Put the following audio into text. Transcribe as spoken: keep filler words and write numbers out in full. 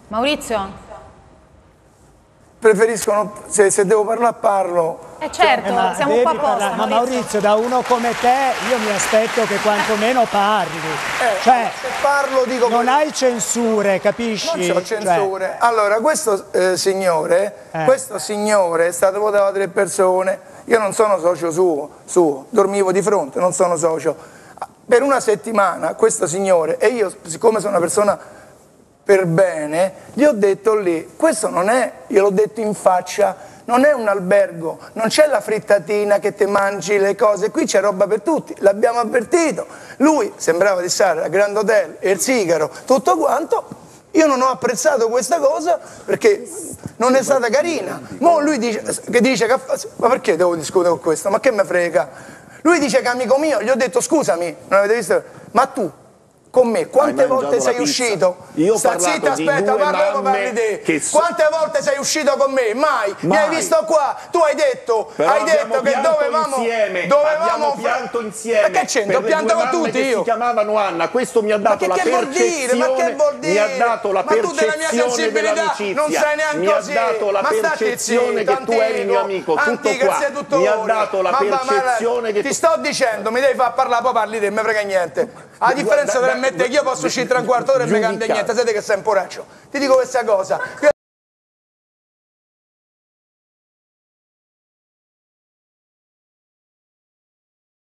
Maurizio? Preferiscono, se, se devo parlare parlo. Eh certo, Eh, ma siamo devi qua apposta, parlare. Ma Maurizio. Maurizio, da uno come te, io mi aspetto che quantomeno parli. Eh, Cioè, se parlo dico... non hai censure, capisci? Non c'ho censure. Cioè... Allora, questo eh, signore, eh. questo signore è stato votato da tre persone, io non sono socio suo, suo, dormivo di fronte, non sono socio. Per una settimana questo signore, e io siccome sono una persona per bene, gli ho detto lì, questo non è, gliel'ho detto in faccia, non è un albergo, non c'è la frittatina che te mangi le cose, qui c'è roba per tutti, l'abbiamo avvertito. Lui sembrava di stare al Grand Hotel, il sigaro, tutto quanto, io non ho apprezzato questa cosa perché non è stata carina. Mo lui dice, che dice, che, ma perché devo discutere con questo, ma che me frega? Lui dice che è amico mio, gli ho detto scusami, non avete visto, ma tu con me quante volte sei uscito? Io ho Sta zitta, aspetta, parla come parli te. Che so... Quante volte sei uscito con me? Mai. Mai. Mi hai visto qua, tu hai detto, Però hai detto che dovevamo insieme. dovevamo abbiamo pianto insieme. Ma che c'entra? Ho pianto con tutti io. Si chiamavano Anna, questo mi ha dato ma che, la che percezione. Vuol dire? Ma che vuol dire? Mi ha dato la ma tu della mia sensibilità non sai neanche mi così. ha dato la ma percezione che tu eri mio amico, tutto qua. Mi ha dato la percezione che ti sto dicendo, mi devi far parlare, poi parli te, non mi frega niente. A differenza della mette che io posso uscire tra un quarto d'ora e mi cambia niente, siete che sei un poraccio. Ti dico questa cosa.